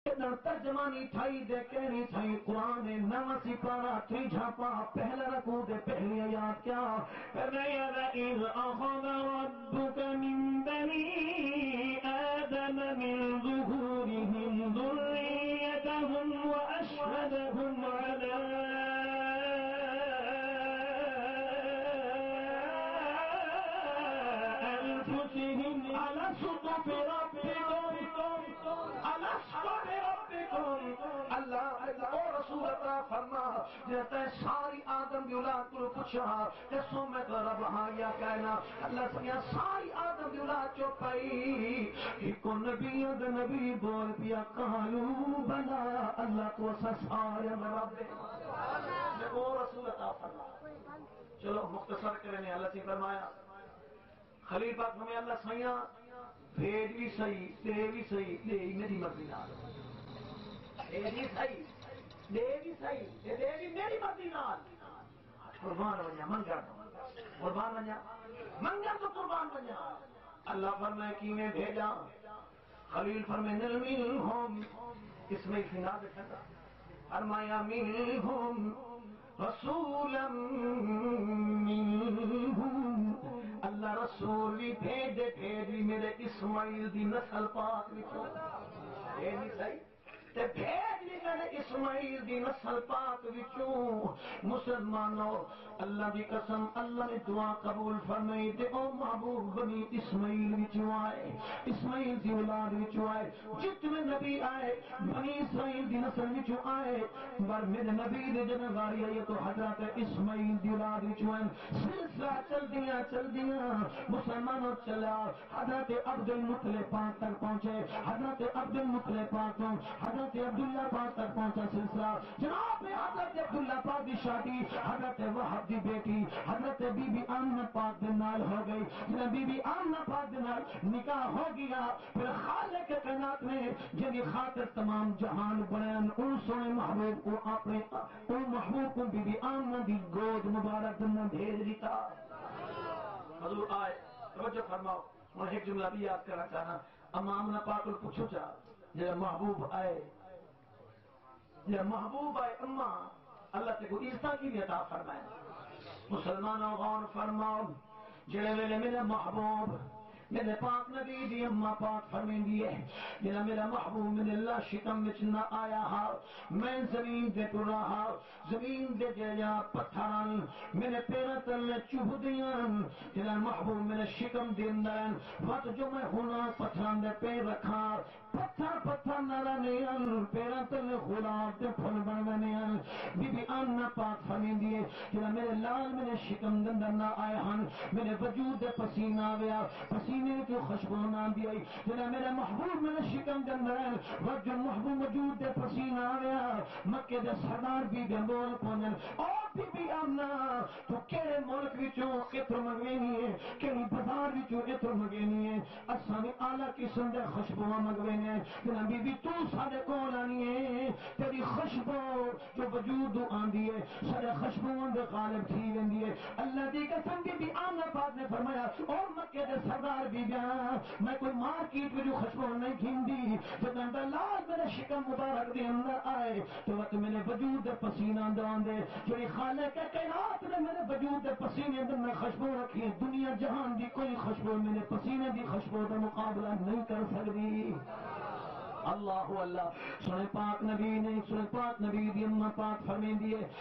ترجمانی ٹھائی دے کہنی تھائی قرآن نو سپارہ تری جھاپا پہلا رکوع دے پہلی آیات کیا فرمایا وَإِذْ أَخَذَ رَبُّكَ مِن بَنِي آدَمَ مِن ظُهُورِهِمْ ذُرِّيَّتَهُمْ وَأَشْهَدَهُمْ عَلَىٰ أَنفُسِهِمْ أَلَسْتُ بِرَبِّكُمْ أَلَسْتُ بِرَبِّكُمْ اللہ او رسول عطا فرما جیسے ساری آدم دی اولاد کو پوچھا دسو میں تو رب ہاں یا کہنا اللہ سیا ساری آدم دی اولاد چو پئی ایک نبی اد نبی بول پیا قالو بلا اللہ تو اسا سارے رب دے او رسول عطا فرما. چلو مختصر کرنے اللہ سے فرمایا خلیل پاک ہمیں اللہ سیاں بھیج بھی صحیح دے بھی صحیح دے میری مرضی نال بھیج بھی صحیح دے بھی صحیح دے بھی میری مرضی نال قربان ونیا منگا قربان ونیا منگا تو قربان ونیا. اللہ فرمائے کی میں بھیجا خلیل فرمائے منہم اس میں فنا دیکھا فرمایا منہم رسولا منہم اللہ رسول بھی بھیج بھی میرے اسماعیل دی نسل پاک وچوں بھیج بھی صحیح تے بھیج بھی میرے اسماعیل دی نسل پاک وچوں. مسلمانوں اللہ دی قسم اللہ نے دعا قبول فرمائی تے او محبوب بنی اسماعیل وچوں آئے اسماعیل دی اولاد وچوں آئے جتنے نبی آئے بنی اسماعیل دی نسل وچوں آئے پر میرے نبی دے جنم واری آئی تو حضرت اسماعیل دی اولاد وچوں آئے. سلسلہ چل دیاں مسلمانوں چلا حضرت عبد المطلب پاک تک پہنچے حضرت عبد المطلب پاک تو حضرت عبداللہ پاک تک پہنچا سلسلہ جناب حضرت عبداللہ پاک دی شادی حضرت وہب دی بیٹی حضرت بی بی آمنہ پاک دے نال ہو گئی. جناب بی بی آمنہ پاک دے نال نکاح ہو گیا. پھر خالق کائنات نے جنی خاطر تمام جہان بنیان ان سونے محبوب کو اپنے ان محبوب کو بی بی آمنہ دی گود مبارک دن بھیج دیتا. حضور آئے توجہ فرماؤ میں ایک جملہ بھی یاد کرنا چاہنا اما آمنہ پاک کو پوچھو چاہ جب محبوب آئے اما اللہ تے کو عزت کی بھی عطا فرمائے. مسلمانوں غور فرماؤ جڑے ویلے میرا محبوب میرے پاک نبی دی اما پاک فرمیندی ہے جنا میرا محبوب میرے اللہ شکم وچ نہ آیا ہا میں زمین دے ٹر رہا زمین دے جڑا پتھراں میرے پیراں تلے چبھ دیاں جنا محبوب میرے شکم دے اندر وقت جو میں ہونا پتھراں دے پیر رکھا پتھر نہ نہیں پیراں تلے غلاب دے پھل بن گئے. بی بی آمنہ پاک فرمیندی ہے جنا میرے لال میرے شکم دے اندر نہ آئے ہن میرے وجود دے پسینہ آیا پسینے جو خوشبو نہ دی آئی جنا میرا محبوب میرے شکم دے اندر وجہ محبوب وجود دے پسینہ آیا مکے دے سردار بی بی بول پہنچن او بی بی آمنہ تو کیڑے ملک وچوں عطر منگوینی ہے کیڑی بازار وچوں عطر منگوینی ہے اساں بھی اعلی قسم دے خوشبو منگوینے ہیں جنا بی بی تو ساڈے کول آنی ہے تیری خوشبو جو وجود آندی ہے سارے خوشبوؤں دے غالب تھی ویندی ہے. اللہ دی قسم بی بی آمنہ پاک نے فرمایا او مکے دے سردار بی بیاں میں کوئی مارکیٹ میں جو خوشبو نہیں گھندی جب میں لال میرے شکم مبارک دے اندر آئے تو وقت میرے وجود دے پسینہ دوان دے جڑی خالق کائنات نے میرے وجود دے پسینے اندر میں خوشبو رکھی ہے دنیا جہان دی کوئی خوشبو میرے پسینے دی خوشبو دا مقابلہ نہیں کر سکتی. اللہ اللہ سنے پاک نبی نے سنے پاک نبی دی اماں پاک فرمیندی ہے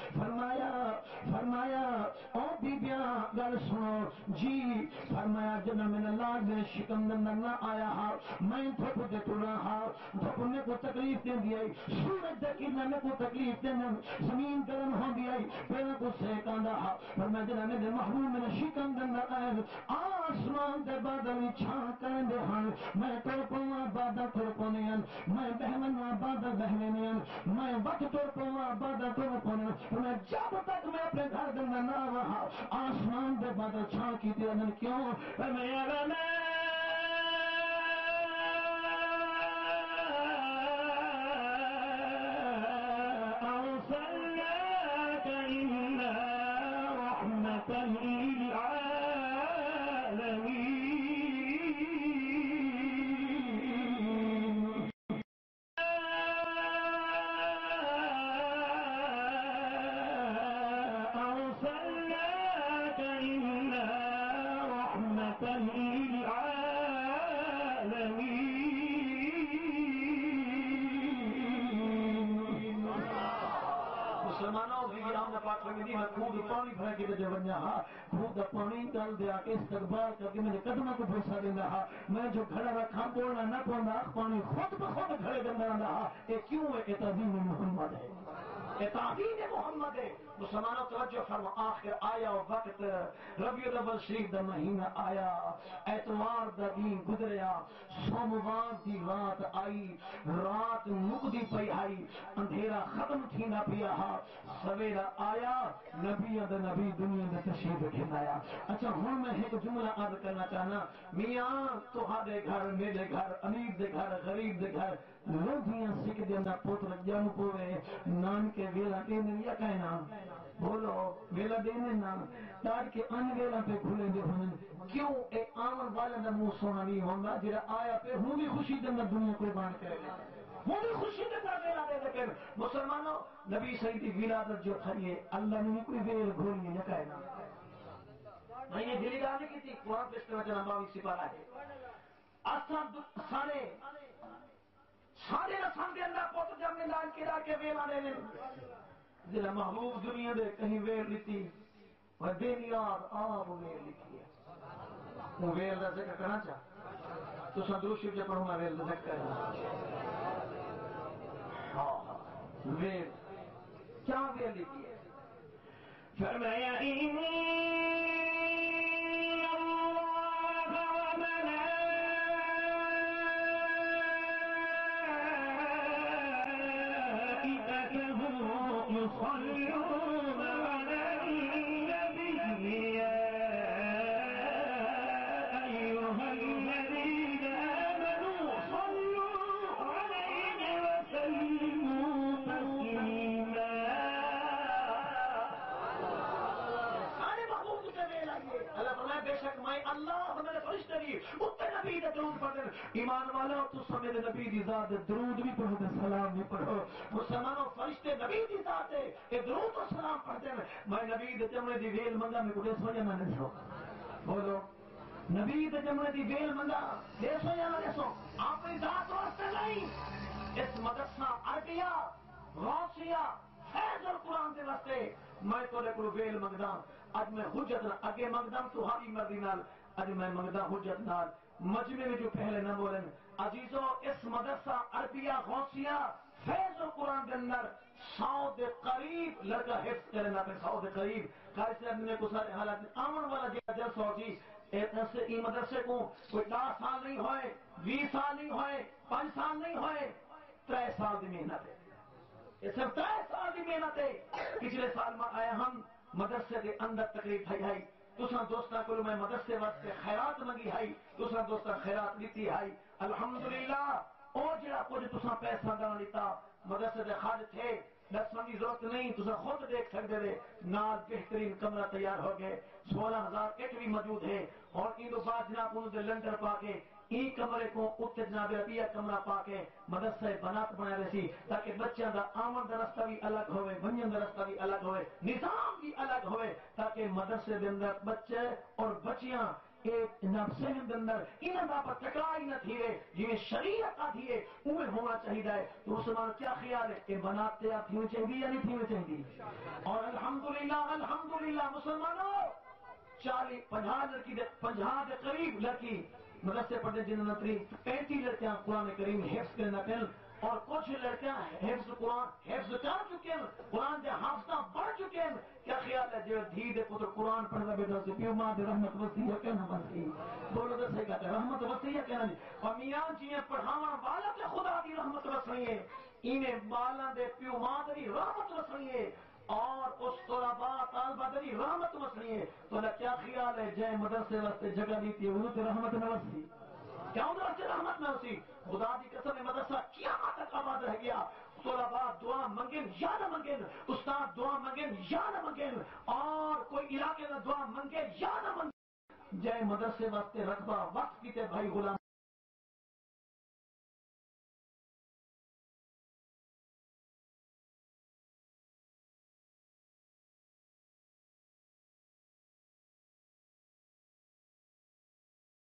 فرمایا او بی بیاں گل سنو جی فرمایا جنا میں لال میرے شکم اندر نہ آیا ہا میں دھوپ دے ٹرا ہا دھوپ میں کو تکلیف دیندی آئی سورج دے کرنا میں کو تکلیف دیندن زمین گرم ہوندی آئی پیروں کو سیک آندا ہا فرمایا جنا میرے محبوب میرے شکم اندر آئے آسمان دے بادل چھاں کرندے ہن میں ٹر پواں بادل ٹر پونے ہن میں بہونا بادل بہونے ہن میں وقت ٹر پواں بادل ٹر پونے ہن میں جب تک میں اپنے گھر دے اندر نہ آواں آسمان دے بادل چھاں کیتے ہن کیوں فرمایا میں أرسلناك إلا رحمة للعالمين پاک فرماتی میں خود پانی بھر کے دے ونجا ہا خود پانی ڈال دیا کے استقبال کر کے میرے قدموں کو بوسا دینا ہا میں جو گھڑا رکھا بولنا نہ پوندا پانی خود بخود گھڑے دے اندر آندا ہا اے کیوں ہے اے تعظیم محمد ہے اے تعظیم محمد ہے مسلمانوں توجہ فرما آخر آیا وقت ربیع الاول شریف دا مہینہ آیا اتوار دا دن گزریا سوموار دی رات آئی رات مکدی پئی آئی اندھیرا ختم تھیندا پیا سویرا آیا نبی دا نبی دنیا دے تشریف رکھن آیا اچھا ہن میں ایک جملہ عرض کرنا چاہنا میاں تہاڈے گھر میرے گھر امیر دے گھر غریب دے گھر لوگیاں سکھ دے اندر پوتر جم پوے نان کے ویلا دینے یا کہنا بولو ویلا دینے نا تاکہ ان ویلا پہ کھلے دے ہن کیوں اے آمن والا دا منہ سونا نہیں ہوندا جڑا آیا پہ ہوں بھی خوشی دے اندر دنیا قربان کرے ہوں بھی خوشی دے اندر ویلا دے دے کر مسلمانوں نبی صحیح دی ولادت جو تھئی اللہ نے کوئی ویل گھولی ہے یا کہنا میں نے دلی گال کی تھی قرآن پیش کرنا چاہنا 22 سپارہ ہے سارے سارے رسم دے اندر پوت جب ملان کے ویلا دے ضلع محبوب دنیا دے کہیں ویل لیتی اور بے نیاد آپ ویل لکھی ہے وہ ویل دا ذکر کرنا چاہ تو سندروش شریف جب پڑھوں میں ویل دا ذکر کرنا ویل کیا ویل لکھی ہے فرمایا بے شک میں اللہ میرے فرشتے بھی اتنے نبی دے درود پڑھتے ہیں ایمان والو تو سمیت نبی دی ذات درود بھی پڑھو تے سلام بھی پڑھو مسلمانوں فرشتے نبی دی ذات ہے اے درود و سلام پڑھتے ہیں میں نبی دے جمنے دی ویل منگا میں کو دے سو یا نہ دے سو بولو نبی دے جمنے دی ویل منگا دے سو یا نہ دے سو اپنی ذات واسطے نہیں اس مدرسہ عربیہ غوثیہ فیض القرآن دے واسطے میں تو کو ویل منگدا اج میں حجت اگے منگدا تہاڈی مرضی نال اج میں منگدا حجت نال مجمع میں جو پہلے نہ بولن عزیزو اس مدرسہ عربیہ غوثیہ فیض القرآن کے اندر 100 دے قریب لڑکا حفظ کرنا پہ 100 دے قریب قاری صاحب نے کو سارے حالات آمن والا جلسہ ہو جی ای مدرسے کو کوئی 10 سال نہیں ہوئے 20 سال نہیں ہوئے 5 سال نہیں ہوئے 3 سال دی محنت ہے یہ صرف 3 سال کی محنت ہے پچھلے سال میں آیا ہم مدرسے کے اندر تقریب تھی ہے دوسرا دوستاں کو میں مدرسے واسطے خیرات منگی ہے دوسرا دوستاں خیرات لیتی ہے الحمدللہ اور جڑا کچھ تساں پیسہ دان لیتا مدرسے دے خارج تھے دسن کی ضرورت نہیں تساں خود دیکھ سکتے تھے نال بہترین کمرہ تیار ہو گئے 16,000 اٹ بھی موجود ہے اور ان بعد جناب انہوں نے لنڈر پا کے ای کمرے کو اتنے جناب ربیہ کمرہ پا کے مدرسے بنات بنا رہے سی تاکہ بچوں کا آمن کا رستہ بھی الگ ہوئے ونجن کا رستہ بھی الگ ہوئے نظام بھی الگ ہوئے تاکہ مدرسے دے اندر بچے اور بچیاں ایک ذہن دے اندر انہاں دا پر ٹکرائی نہ تھی رہے جویں شریعت آدھی ہے اوے ہونا چاہیے ہے تو مسلمان کیا خیال ہے کہ بنات تیار تھی چاہیے یا نہیں تھی چاہیے اور الحمدللہ مسلمانوں 40-50 لڑکی 50 کے قریب لڑکی مدرسے پڑھتے جن نتری 35 لڑکیاں قرآن کریم حفظ کرنا پہن اور کچھ لڑکیاں حفظ قرآن حفظ کر چکے ہیں قرآن کے حافظہ بڑھ چکے ہیں کیا خیال ہے جو دھی دے پتر قرآن پڑھتا بیٹا سے پیو ماں دے رحمت وسیع کہنا بنتی بولو تو صحیح کہتے ہیں رحمت وسیع کہنا جی اور میاں جی پڑھاوا والا تے خدا دی رحمت وسنی ہے انہیں بالاں دے پیو ماں دی رحمت وسنی ہے اور اس طلباء طالبہ دی رحمت وسنی ہے تو کیا خیال ہے جے مدرسے واسطے جگہ دیتی ہے انہوں تے رحمت نہ وسی کیا ان واسطے رحمت نہ وسی خدا دی قسم مدرسہ قیامت تک آباد رہ گیا طلباء دعا منگن یا نہ منگن استاد دعا منگن یا نہ منگن اور کوئی علاقے میں دعا منگے یا نہ منگے جے مدرسے واسطے رقبہ وقت کیتے بھائی غلام